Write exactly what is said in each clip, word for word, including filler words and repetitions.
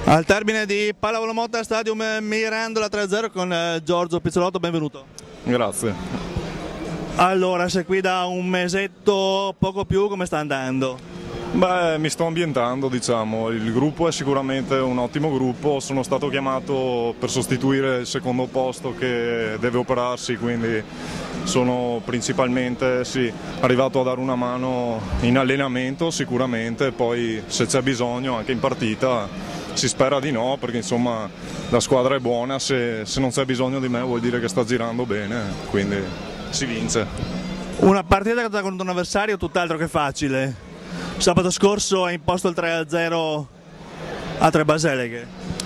Al termine di Pallavolo Motta Stadium Mirandola tre a zero con Giorgio Pizzolotto, benvenuto. Grazie. Allora, sei qui da un mesetto, poco più, come sta andando? Beh, mi sto ambientando, diciamo, il gruppo è sicuramente un ottimo gruppo, sono stato chiamato per sostituire il secondo posto che deve operarsi, quindi sono principalmente sì, arrivato a dare una mano in allenamento sicuramente, poi se c'è bisogno anche in partita si spera di no, perché insomma la squadra è buona, se, se non c'è bisogno di me vuol dire che sta girando bene, quindi si vince. Una partita contro un avversario tutt'altro che facile. Sabato scorso ha imposto il tre a zero a Tre Baseleghe.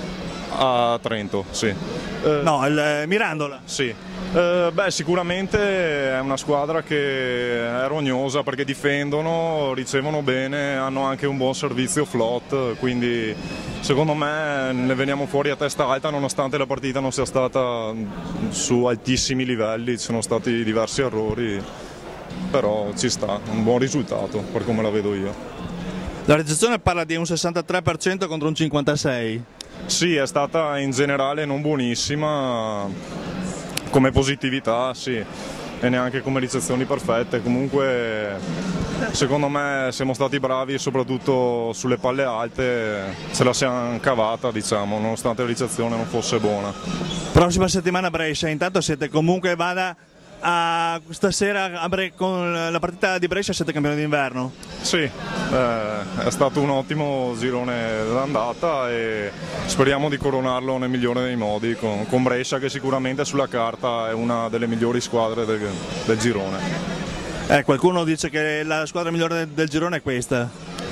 A Trento, sì. Eh, no, il Mirandola. Sì. Eh, beh, sicuramente è una squadra che è rognosa perché difendono, ricevono bene, hanno anche un buon servizio float, quindi secondo me ne veniamo fuori a testa alta nonostante la partita non sia stata su altissimi livelli, ci sono stati diversi errori, però ci sta, un buon risultato per come la vedo io. La recensione parla di un sessantatré per cento contro un cinquantasei per cento. Sì, è stata in generale non buonissima come positività, sì, e neanche come ricezioni perfette. Comunque secondo me siamo stati bravi soprattutto sulle palle alte, ce la siamo cavata, diciamo, nonostante la ricezione non fosse buona. Prossima settimana a Brescia, intanto siete comunque vada a stasera a Bre con la partita di Brescia, siete campioni d'inverno? Sì, eh, è stato un ottimo girone d'andata e speriamo di coronarlo nel migliore dei modi con, con Brescia, che sicuramente sulla carta è una delle migliori squadre del, del girone. Eh, qualcuno dice che la squadra migliore del, del girone è questa.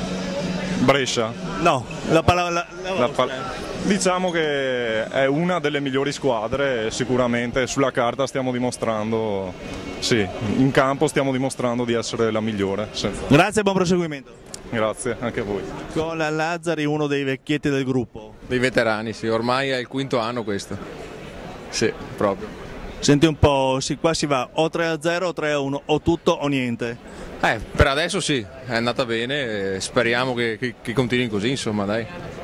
Brescia? No, la palla... La, la la pal diciamo che è una delle migliori squadre, sicuramente sulla carta stiamo dimostrando, sì, in campo stiamo dimostrando di essere la migliore. Senza... Grazie e buon proseguimento. Grazie, anche a voi. Con la Lazzari, uno dei vecchietti del gruppo. Dei veterani, sì, ormai è il quinto anno questo. Sì, proprio. Senti un po', sì, qua si va o tre a zero o tre a uno, o tutto o niente. Eh, per adesso sì, è andata bene, speriamo che, che, che continui così, insomma, dai.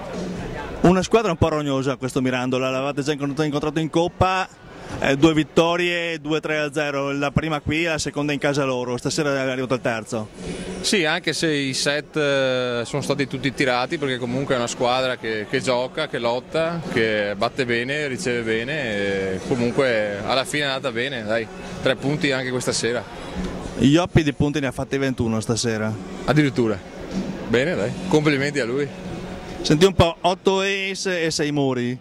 Una squadra un po' rognosa questo Mirandola, l'avete già incontrato in Coppa, eh, due vittorie, due tre a zero, la prima qui e la seconda in casa loro, stasera è arrivato il terzo. Sì, anche se i set eh, sono stati tutti tirati, perché comunque è una squadra che, che gioca, che lotta, che batte bene, riceve bene, e comunque alla fine è andata bene, dai, tre punti anche questa sera. Ioppi di punti ne ha fatti ventuno stasera. Addirittura, bene dai, complimenti a lui. Senti un po', otto ace e sei muri.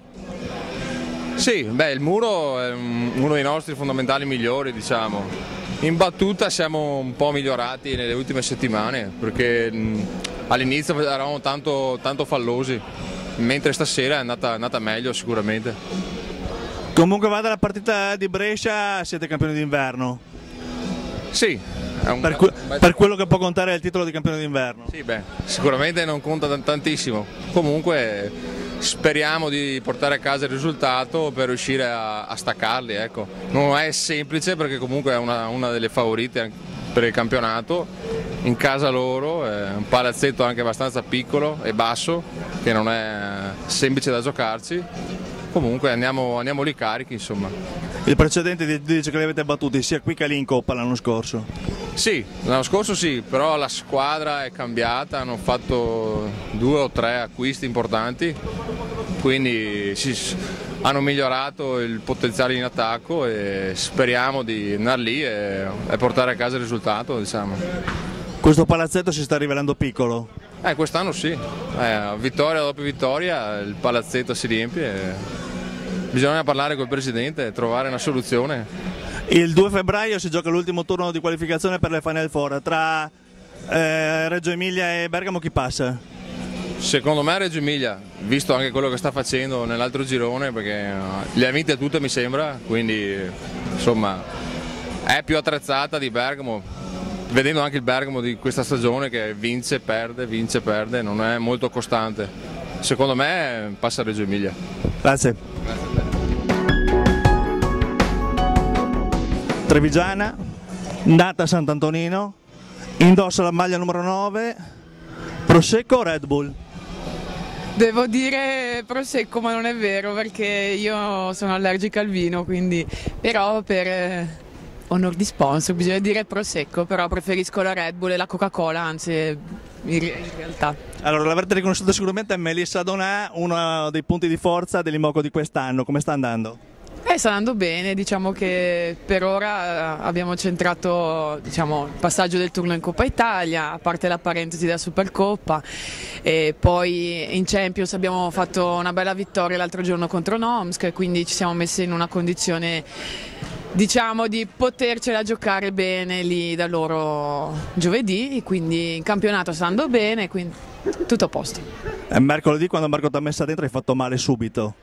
Sì, beh, il muro è uno dei nostri fondamentali migliori, diciamo. In battuta siamo un po' migliorati nelle ultime settimane, perché all'inizio eravamo tanto, tanto fallosi, mentre stasera è andata, è andata meglio sicuramente. Comunque vada la partita di Brescia, siete campioni d'inverno. Sì. Un... Per, que per quello che può contare il titolo di campione d'inverno. Sì, beh, sicuramente non conta tantissimo, comunque speriamo di portare a casa il risultato per riuscire a, a staccarli, ecco. Non è semplice perché comunque è una, una delle favorite per il campionato, in casa loro, è un palazzetto anche abbastanza piccolo e basso, che non è semplice da giocarci, comunque andiamo, andiamo lì carichi, insomma. Il precedente dice che li avete battuti sia qui che lì in Coppa l'anno scorso. Sì, l'anno scorso sì, però la squadra è cambiata, hanno fatto due o tre acquisti importanti, quindi sì, hanno migliorato il potenziale in attacco e speriamo di andare lì e, e portare a casa il risultato, diciamo. Questo palazzetto si sta rivelando piccolo? Eh, quest'anno sì, eh, vittoria dopo vittoria il palazzetto si riempie e bisogna parlare col presidente e trovare una soluzione. Il due febbraio si gioca l'ultimo turno di qualificazione per le Final Four, tra eh, Reggio Emilia e Bergamo chi passa? Secondo me Reggio Emilia, visto anche quello che sta facendo nell'altro girone, perché le ha vinte tutte mi sembra, quindi insomma è più attrezzata di Bergamo, vedendo anche il Bergamo di questa stagione che vince, perde, vince, perde, non è molto costante. Secondo me passa Reggio Emilia. Grazie. Grazie. Trevigiana, nata a Sant'Antonino, indossa la maglia numero nove, Prosecco o Red Bull? Devo dire prosecco, ma non è vero perché io sono allergica al vino, quindi però per eh, onor di sponsor bisogna dire prosecco, però preferisco la Red Bull e la Coca-Cola, anzi in, in realtà. Allora, l'avrete riconosciuto sicuramente, Melissa Donà, uno dei punti di forza dell'Imoco di quest'anno, come sta andando? Eh, sta andando bene, diciamo che per ora abbiamo centrato, diciamo, il passaggio del turno in Coppa Italia, a parte la parentesi della Supercoppa, e poi in Champions abbiamo fatto una bella vittoria l'altro giorno contro Nomsk, quindi ci siamo messi in una condizione, diciamo, di potercela giocare bene lì da loro giovedì, quindi in campionato sta andando bene, quindi tutto a posto. E mercoledì, quando Marco ti ha messa dentro, hai fatto male subito.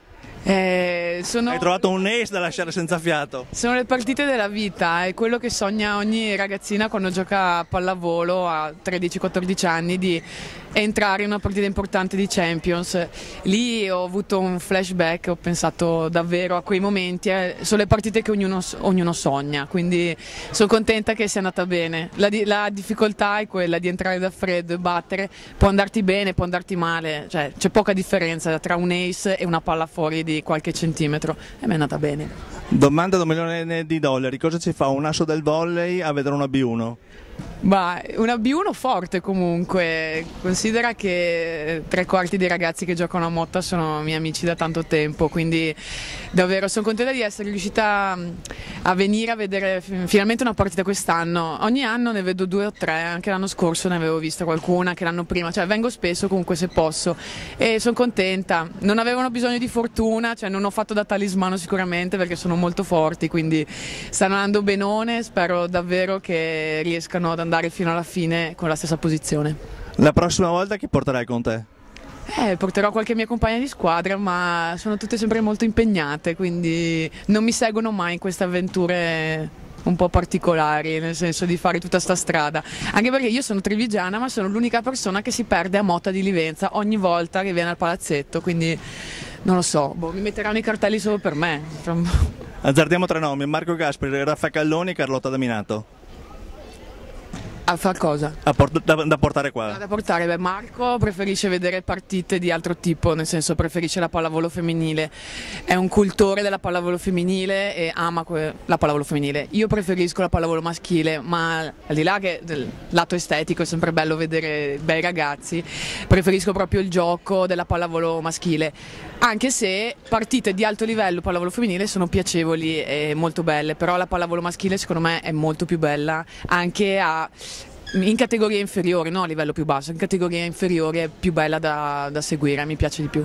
Eh, sono... Hai trovato un ace da lasciare senza fiato. Sono le partite della vita, è quello che sogna ogni ragazzina quando gioca a pallavolo a tredici quattordici anni, di entrare in una partita importante di Champions. Lì ho avuto un flashback, ho pensato davvero a quei momenti, eh, sono le partite che ognuno, ognuno sogna, quindi sono contenta che sia andata bene. La, la difficoltà è quella di entrare da freddo e battere, può andarti bene, può andarti male, cioè, c'è poca differenza tra un ace e una palla fuori di qualche centimetro, e mi è andata bene. Domanda da un milione di dollari, cosa ci fa un asso del volley a vedere una B uno? Bah, una B uno forte comunque, considera che tre quarti dei ragazzi che giocano a Motta sono miei amici da tanto tempo, quindi davvero sono contenta di essere riuscita a venire a vedere finalmente una partita quest'anno. Ogni anno ne vedo due o tre, anche l'anno scorso ne avevo vista qualcuna, anche l'anno prima, cioè vengo spesso comunque se posso e sono contenta. Non avevano bisogno di fortuna, cioè non ho fatto da talismano sicuramente perché sono molto forti, quindi stanno andando benone, spero davvero che riescano ad andare fino alla fine con la stessa posizione. La prossima volta chi porterai con te? Eh, porterò qualche mia compagna di squadra, ma sono tutte sempre molto impegnate, quindi non mi seguono mai in queste avventure un po' particolari, nel senso di fare tutta sta strada, anche perché io sono trevigiana ma sono l'unica persona che si perde a Motta di Livenza ogni volta che viene al palazzetto, quindi non lo so, boh, mi metteranno i cartelli solo per me. Azzardiamo tre nomi: Marco Gasperi, Raffa Calloni, Carlotta Daminato. A far cosa? A port da, da portare qua? Da portare, beh, Marco preferisce vedere partite di altro tipo, nel senso preferisce la pallavolo femminile, è un cultore della pallavolo femminile e ama la pallavolo femminile. Io preferisco la pallavolo maschile, ma al di là che del lato estetico è sempre bello vedere bei ragazzi, preferisco proprio il gioco della pallavolo maschile, anche se partite di alto livello pallavolo femminile sono piacevoli e molto belle, però la pallavolo maschile secondo me è molto più bella anche a in categoria inferiore, no a livello più basso, in categoria inferiore è più bella da, da seguire, mi piace di più.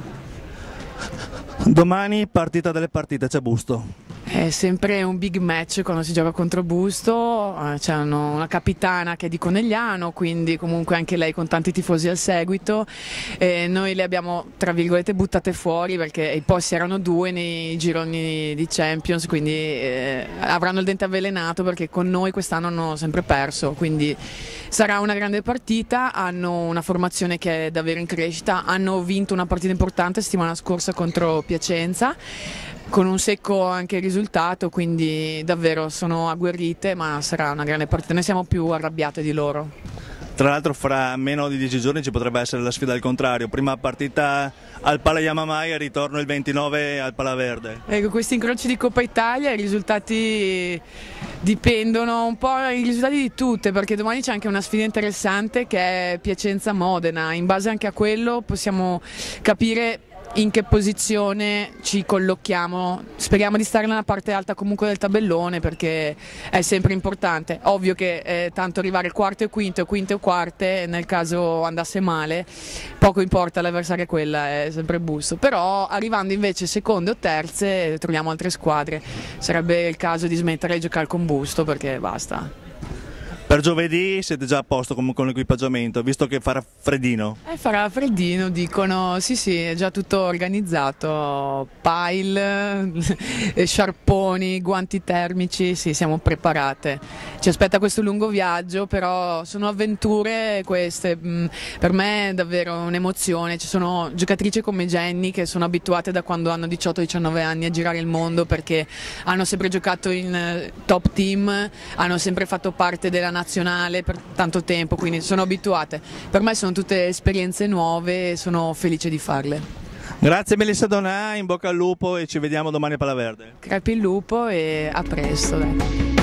Domani partita delle partite, c'è Busto. È sempre un big match quando si gioca contro Busto, c'è una capitana che è di Conegliano, quindi comunque anche lei con tanti tifosi al seguito, e noi le abbiamo tra virgolette buttate fuori perché i posti erano due nei gironi di Champions, quindi eh, avranno il dente avvelenato perché con noi quest'anno hanno sempre perso, quindi sarà una grande partita. Hanno una formazione che è davvero in crescita, hanno vinto una partita importante settimana scorsa contro Piacenza con un secco anche risultato, quindi davvero sono agguerrite, ma sarà una grande partita, noi siamo più arrabbiate di loro. Tra l'altro fra meno di dieci giorni ci potrebbe essere la sfida al contrario, prima partita al Pala Yamamai e ritorno il ventinove al Pala Verde. Ecco, questi incroci di Coppa Italia, i risultati dipendono un po' i risultati di tutte, perché domani c'è anche una sfida interessante che è Piacenza-Modena, in base anche a quello possiamo capire in che posizione ci collochiamo. Speriamo di stare nella parte alta comunque del tabellone perché è sempre importante. Ovvio che eh, tanto arrivare quarto e quinto e quinto e quarte, nel caso andasse male, poco importa, l'avversaria è quella, è sempre Busto. Però arrivando invece seconde o terze troviamo altre squadre. Sarebbe il caso di smettere di giocare con Busto perché basta. Per giovedì siete già a posto con, con l'equipaggiamento, visto che farà freddino? Eh, farà freddino, dicono, sì sì, è già tutto organizzato, pile, sciarponi, guanti termici, sì, siamo preparate. Ci aspetta questo lungo viaggio, però sono avventure queste, per me è davvero un'emozione. Ci sono giocatrici come Jenny che sono abituate da quando hanno diciotto diciannove anni a girare il mondo perché hanno sempre giocato in top team, hanno sempre fatto parte della nazionale per tanto tempo, quindi sono abituate. Per me sono tutte esperienze nuove e sono felice di farle. Grazie Melissa Donà, in bocca al lupo e ci vediamo domani a Palaverde. Crepi il lupo e a presto. Dai.